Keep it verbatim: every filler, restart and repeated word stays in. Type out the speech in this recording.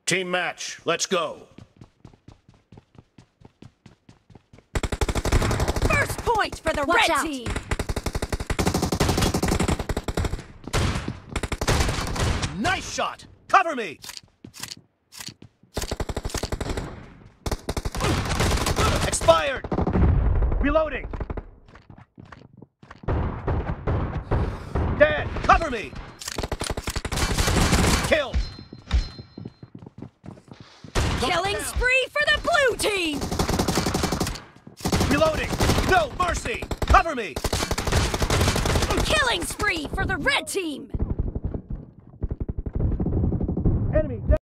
Team match, let's go. First point for the Watch red out. team. Nice shot! Cover me! Expired! Reloading! Dead! Cover me! Kill! Killing spree for the blue team. Reloading! No mercy! Cover me! Killing spree for the red team. Enemy